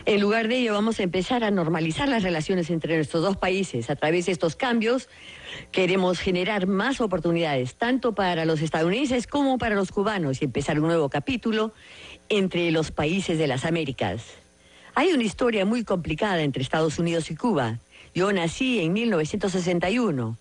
En lugar de ello, vamos a empezar a normalizar las relaciones entre nuestros dos países. A través de estos cambios, queremos generar más oportunidades, tanto para los estadounidenses como para los cubanos, y empezar un nuevo capítulo entre los países de las Américas. Hay una historia muy complicada entre Estados Unidos y Cuba. Yo nací en 1961.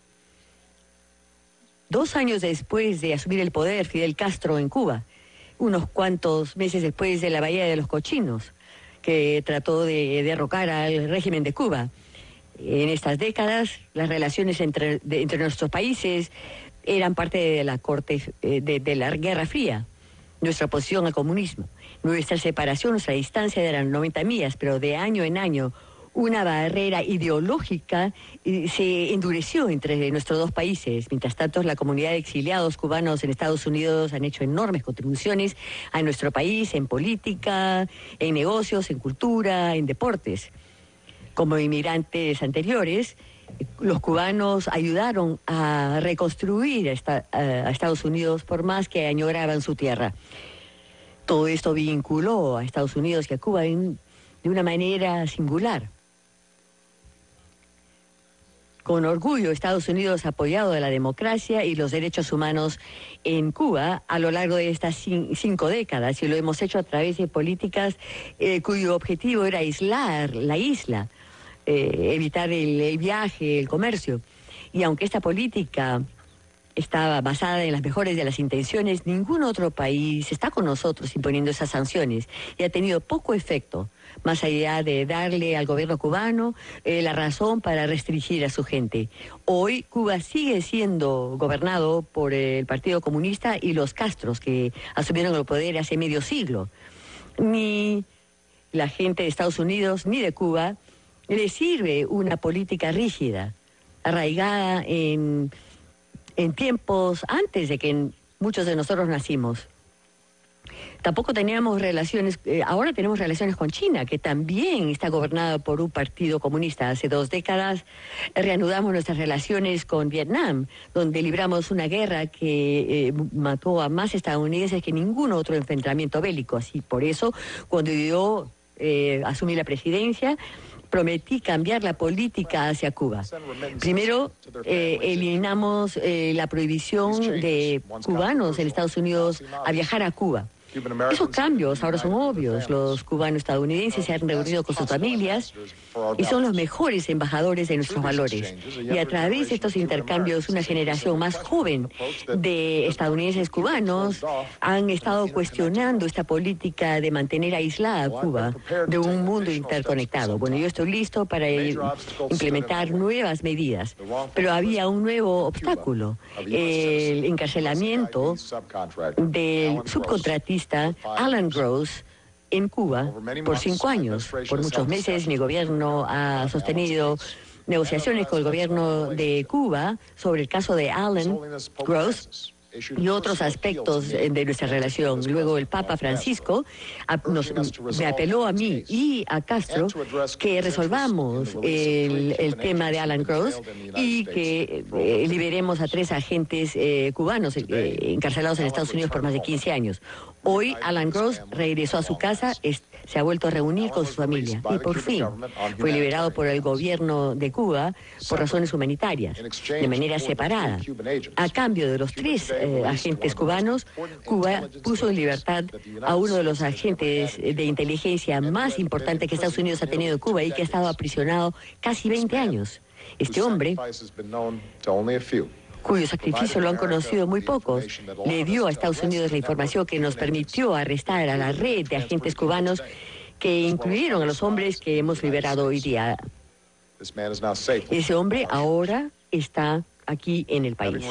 2 años después de asumir el poder Fidel Castro en Cuba, unos cuantos meses después de la Bahía de los Cochinos, que trató de derrocar al régimen de Cuba. En estas décadas, las relaciones entre nuestros países eran parte de la corte de la Guerra Fría, nuestra oposición al comunismo. Nuestra separación, nuestra distancia eran 90 millas, pero de año en año una barrera ideológica se endureció entre nuestros dos países. Mientras tanto, la comunidad de exiliados cubanos en Estados Unidos han hecho enormes contribuciones a nuestro país en política, en negocios, en cultura, en deportes. Como inmigrantes anteriores, los cubanos ayudaron a reconstruir a Estados Unidos por más que añoraban su tierra. Todo esto vinculó a Estados Unidos y a Cuba de una manera singular. Con orgullo, Estados Unidos ha apoyado la democracia y los derechos humanos en Cuba a lo largo de estas 5 décadas, y lo hemos hecho a través de políticas cuyo objetivo era aislar la isla, evitar el viaje, el comercio. Y aunque esta política estaba basada en las mejores de las intenciones, ningún otro país está con nosotros imponiendo esas sanciones, y ha tenido poco efecto, más allá de darle al gobierno cubano la razón para restringir a su gente. Hoy Cuba sigue siendo gobernado por el Partido Comunista y los Castros, que asumieron el poder hace medio siglo. Ni la gente de Estados Unidos ni de Cuba le sirve una política rígida, arraigada en tiempos antes de que muchos de nosotros nacimos. Tampoco teníamos relaciones, ahora tenemos relaciones con China, que también está gobernada por un partido comunista. Hace 2 décadas reanudamos nuestras relaciones con Vietnam, donde libramos una guerra que mató a más estadounidenses que ningún otro enfrentamiento bélico. Así, por eso, cuando yo asumí la presidencia, prometí cambiar la política hacia Cuba. Primero, eliminamos la prohibición de cubanos en Estados Unidos a viajar a Cuba. Esos cambios ahora son obvios. Los cubanos estadounidenses se han reunido con sus familias y son los mejores embajadores de nuestros valores. Y a través de estos intercambios, una generación más joven de estadounidenses cubanos han estado cuestionando esta política de mantener aislada a Cuba de un mundo interconectado. Bueno, yo estoy listo para implementar nuevas medidas, pero había un nuevo obstáculo: el encarcelamiento del subcontratista Alan Gross en Cuba por 5 años. Por muchos meses mi gobierno ha sostenido negociaciones con el gobierno de Cuba sobre el caso de Alan Gross y otros aspectos de nuestra relación. Luego el Papa Francisco me apeló a mí y a Castro que resolvamos el tema de Alan Gross y que liberemos a 3 agentes cubanos encarcelados en Estados Unidos por más de 15 años. Hoy Alan Gross regresó a su casa, se ha vuelto a reunir con su familia y por fin fue liberado por el gobierno de Cuba por razones humanitarias, de manera separada. A cambio de los 3 agentes cubanos, Cuba puso en libertad a uno de los agentes de inteligencia más importantes que Estados Unidos ha tenido en Cuba y que ha estado aprisionado casi 20 años. Este hombre, cuyo sacrificio lo han conocido muy pocos, le dio a Estados Unidos la información que nos permitió arrestar a la red de agentes cubanos que incluyeron a los hombres que hemos liberado hoy día. Ese hombre ahora está aquí en el país.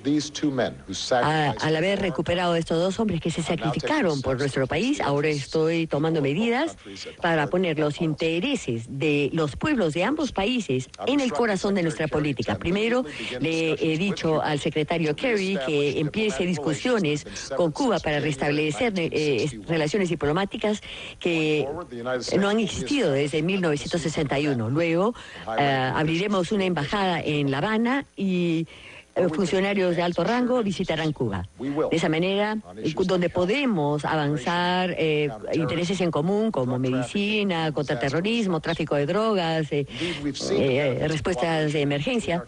Al haber recuperado a estos 2 hombres que se sacrificaron por nuestro país, ahora estoy tomando medidas para poner los intereses de los pueblos de ambos países en el corazón de nuestra política. Primero, le he dicho al secretario Kerry que empiece discusiones con Cuba para restablecer relaciones diplomáticas que no han existido desde 1961. Luego, abriremos una embajada en La Habana y funcionarios de alto rango visitarán Cuba. De esa manera, donde podemos avanzar intereses en común como medicina, contraterrorismo, tráfico de drogas, respuestas de emergencia.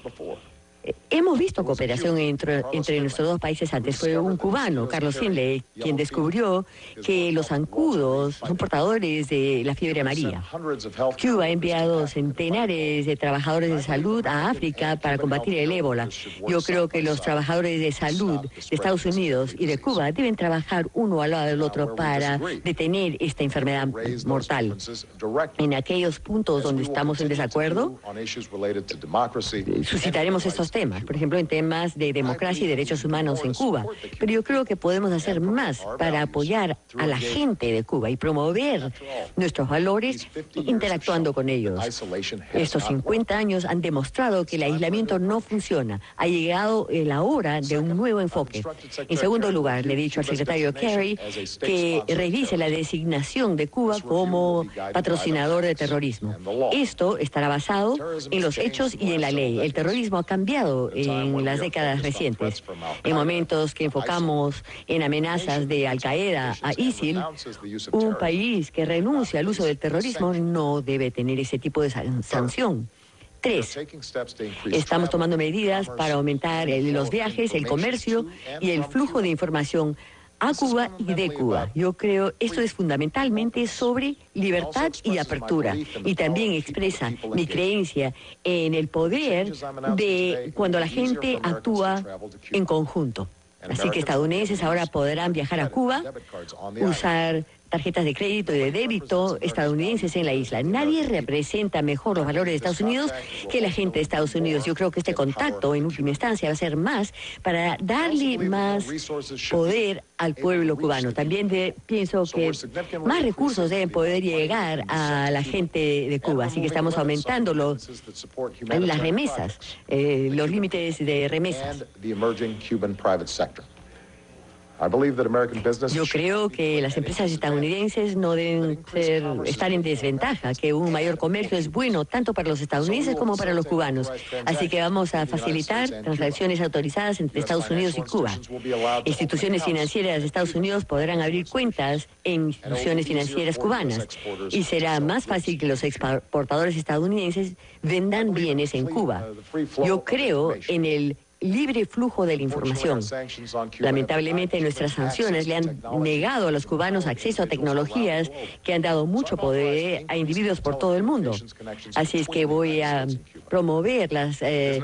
Hemos visto cooperación entre nuestros dos países antes. Fue un cubano, Carlos Finlay, quien descubrió que los zancudos son portadores de la fiebre amarilla. Cuba ha enviado centenares de trabajadores de salud a África para combatir el ébola. Yo creo que los trabajadores de salud de Estados Unidos y de Cuba deben trabajar uno al lado del otro para detener esta enfermedad mortal. En aquellos puntos donde estamos en desacuerdo, suscitaremos estos temas, por ejemplo, en temas de democracia y derechos humanos en Cuba. Pero yo creo que podemos hacer más para apoyar a la gente de Cuba y promover nuestros valores interactuando con ellos. Estos 50 años han demostrado que el aislamiento no funciona. Ha llegado la hora de un nuevo enfoque. En segundo lugar, le he dicho al secretario Kerry que revise la designación de Cuba como patrocinador de terrorismo. Esto estará basado en los hechos y en la ley. El terrorismo ha cambiado en las décadas recientes. En momentos que enfocamos en amenazas de Al-Qaeda a ISIL, un país que renuncia al uso del terrorismo no debe tener ese tipo de sanción. 3. Estamos tomando medidas para aumentar los viajes, el comercio y el flujo de información a Cuba y de Cuba. Yo creo esto es fundamentalmente sobre libertad y apertura. Y también expresa mi creencia en el poder de cuando la gente actúa en conjunto. Así que estadounidenses ahora podrán viajar a Cuba, usar tarjetas de crédito y de débito estadounidenses en la isla. Nadie representa mejor los valores de Estados Unidos que la gente de Estados Unidos. Yo creo que este contacto, en última instancia, va a ser más para darle más poder al pueblo cubano. También pienso que más recursos deben poder llegar a la gente de Cuba. Así que estamos aumentando las remesas, los límites de remesas. Yo creo que las empresas estadounidenses no deben estar en desventaja, que un mayor comercio es bueno tanto para los estadounidenses como para los cubanos. Así que vamos a facilitar transacciones autorizadas entre Estados Unidos y Cuba. Instituciones financieras de Estados Unidos podrán abrir cuentas en instituciones financieras cubanas y será más fácil que los exportadores estadounidenses vendan bienes en Cuba. Yo creo en el libre flujo de la información. Lamentablemente, nuestras sanciones le han negado a los cubanos acceso a tecnologías que han dado mucho poder a individuos por todo el mundo. Así es que voy a promover las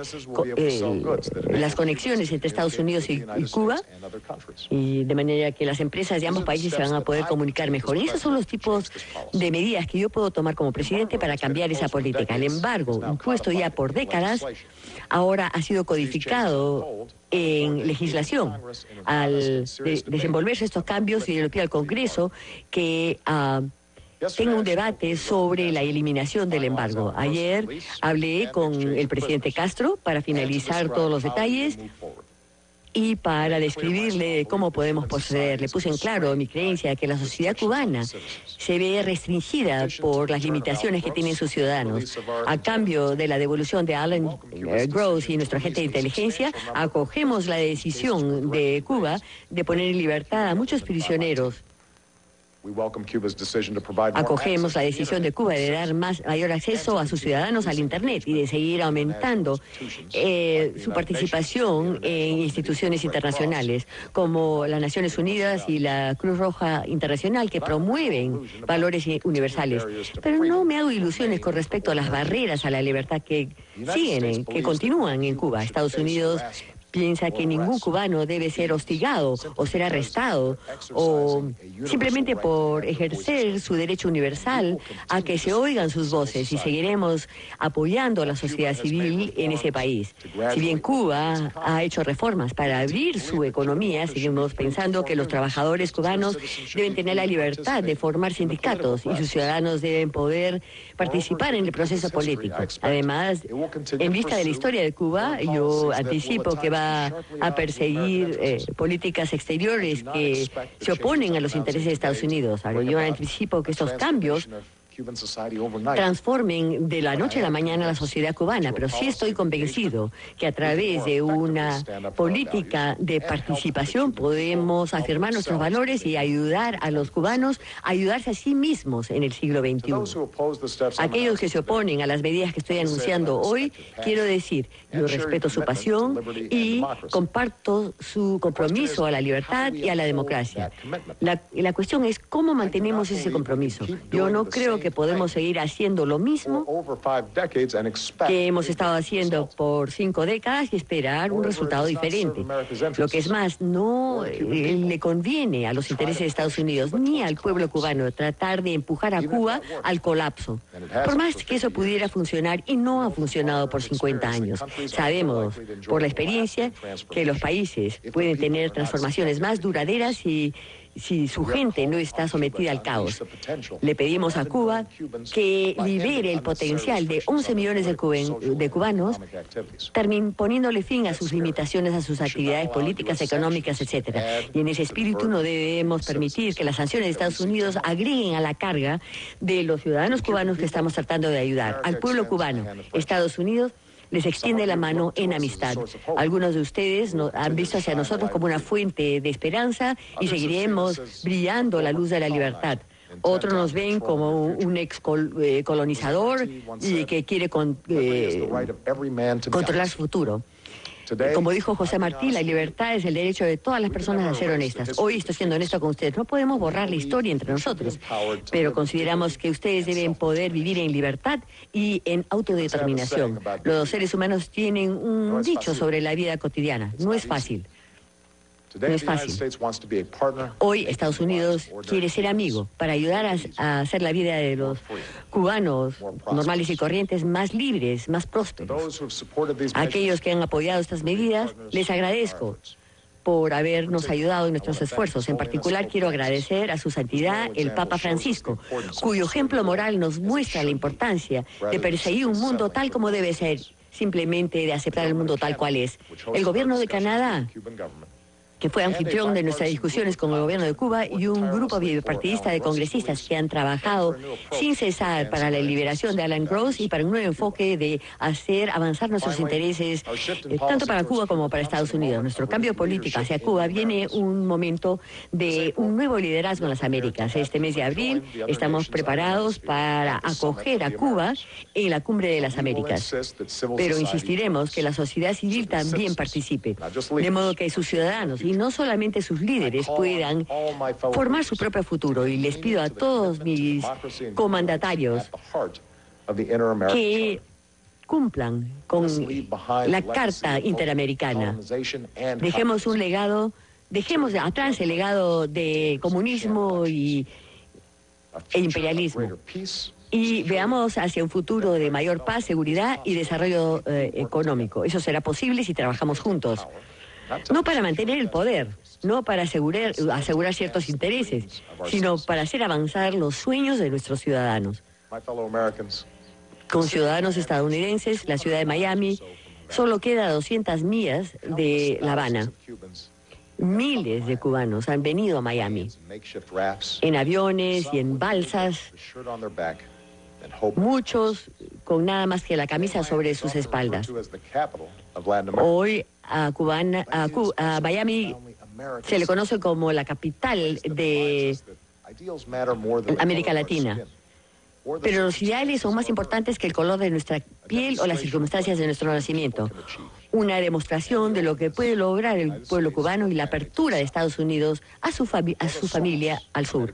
conexiones entre Estados Unidos y Cuba, y de manera que las empresas de ambos países se van a poder comunicar mejor. Y esos son los tipos de medidas que yo puedo tomar como presidente para cambiar esa política. El embargo, impuesto ya por décadas, ahora ha sido codificado en legislación. Al desenvolverse estos cambios, y le pido al Congreso que tenga un debate sobre la eliminación del embargo. Ayer hablé con el presidente Castro para finalizar todos los detalles y para describirle cómo podemos proceder. Le puse en claro mi creencia que la sociedad cubana se ve restringida por las limitaciones que tienen sus ciudadanos. A cambio de la devolución de Alan Gross y nuestro agente de inteligencia, acogemos la decisión de Cuba de poner en libertad a muchos prisioneros. Acogemos la decisión de Cuba de dar mayor acceso a sus ciudadanos al Internet y de seguir aumentando su participación en instituciones internacionales como las Naciones Unidas y la Cruz Roja Internacional, que promueven valores universales. Pero no me hago ilusiones con respecto a las barreras a la libertad que que continúan en Cuba. Estados Unidos piensa que ningún cubano debe ser hostigado o ser arrestado o simplemente por ejercer su derecho universal a que se oigan sus voces, y seguiremos apoyando a la sociedad civil en ese país. Si bien Cuba ha hecho reformas para abrir su economía, seguimos pensando que los trabajadores cubanos deben tener la libertad de formar sindicatos y sus ciudadanos deben poder participar en el proceso político. Además, en vista de la historia de Cuba, yo anticipo que va a perseguir políticas exteriores que se oponen a los intereses de Estados Unidos. Ahora, yo anticipo que estos cambios transformen de la noche a la mañana la sociedad cubana, pero sí estoy convencido que a través de una política de participación podemos afirmar nuestros valores y ayudar a los cubanos a ayudarse a sí mismos en el siglo XXI. Aquellos que se oponen a las medidas que estoy anunciando hoy, quiero decir, yo respeto su pasión y comparto su compromiso a la libertad y a la democracia. La cuestión es cómo mantenemos ese compromiso. Yo no creo que podemos seguir haciendo lo mismo que hemos estado haciendo por 5 décadas y esperar un resultado diferente. Lo que es más, no le conviene a los intereses de Estados Unidos ni al pueblo cubano tratar de empujar a Cuba al colapso. Por más que eso pudiera funcionar, y no ha funcionado por 50 años. Sabemos por la experiencia que los países pueden tener transformaciones más duraderas si su gente no está sometida al caos. Le pedimos a Cuba que libere el potencial de 11 millones de cubanos, poniéndole fin a sus limitaciones, a sus actividades políticas, económicas, etc. Y en ese espíritu no debemos permitir que las sanciones de Estados Unidos agreguen a la carga de los ciudadanos cubanos que estamos tratando de ayudar. Al pueblo cubano, Estados Unidos les extiende la mano en amistad. Algunos de ustedes han visto hacia nosotros como una fuente de esperanza y seguiremos brillando la luz de la libertad. Otros nos ven como un colonizador y que quiere controlar su futuro. Como dijo José Martí, la libertad es el derecho de todas las personas a ser honestas. Hoy estoy siendo honesto con ustedes. No podemos borrar la historia entre nosotros, pero consideramos que ustedes deben poder vivir en libertad y en autodeterminación. Los seres humanos tienen un dicho sobre la vida cotidiana. No es fácil. No es fácil. Hoy Estados Unidos quiere ser amigo para ayudar a hacer la vida de los cubanos normales y corrientes más libres, más prósperos. A aquellos que han apoyado estas medidas, les agradezco por habernos ayudado en nuestros esfuerzos. En particular, quiero agradecer a su santidad, el Papa Francisco, cuyo ejemplo moral nos muestra la importancia de perseguir un mundo tal como debe ser, simplemente de aceptar el mundo tal cual es. El gobierno de Canadá, que fue anfitrión de nuestras discusiones con el gobierno de Cuba, y un grupo bipartidista de congresistas que han trabajado sin cesar para la liberación de Alan Gross y para un nuevo enfoque de hacer avanzar nuestros intereses, tanto para Cuba como para Estados Unidos. Nuestro cambio político hacia Cuba viene un momento de un nuevo liderazgo en las Américas. Este mes de abril estamos preparados para acoger a Cuba en la Cumbre de las Américas. Pero insistiremos que la sociedad civil también participe, de modo que sus ciudadanos y no solamente sus líderes puedan formar su propio futuro. Y les pido a todos mis comandatarios que cumplan con la Carta Interamericana. Dejemos un legado, dejemos atrás el legado de comunismo e imperialismo. Y veamos hacia un futuro de mayor paz, seguridad y desarrollo económico. Eso será posible si trabajamos juntos. No para mantener el poder, no para asegurar ciertos intereses, sino para hacer avanzar los sueños de nuestros ciudadanos. Con ciudadanos estadounidenses, la ciudad de Miami solo queda a 200 millas de La Habana. Miles de cubanos han venido a Miami en aviones y en balsas, muchos con nada más que la camisa sobre sus espaldas. Hoy a Miami se le conoce como la capital de América Latina. Pero los ideales son más importantes que el color de nuestra piel o las circunstancias de nuestro nacimiento. Una demostración de lo que puede lograr el pueblo cubano y la apertura de Estados Unidos a su familia al sur.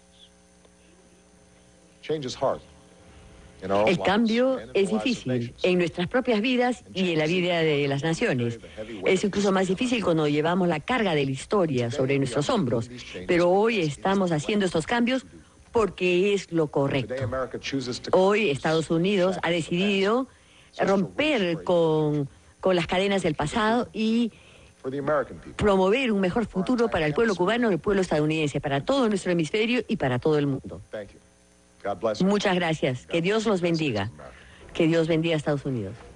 El cambio es difícil en nuestras propias vidas y en la vida de las naciones. Es incluso más difícil cuando llevamos la carga de la historia sobre nuestros hombros. Pero hoy estamos haciendo estos cambios porque es lo correcto. Hoy Estados Unidos ha decidido romper con las cadenas del pasado y promover un mejor futuro para el pueblo cubano, el pueblo estadounidense, para todo nuestro hemisferio y para todo el mundo. Muchas gracias. Que Dios los bendiga. Que Dios bendiga a Estados Unidos.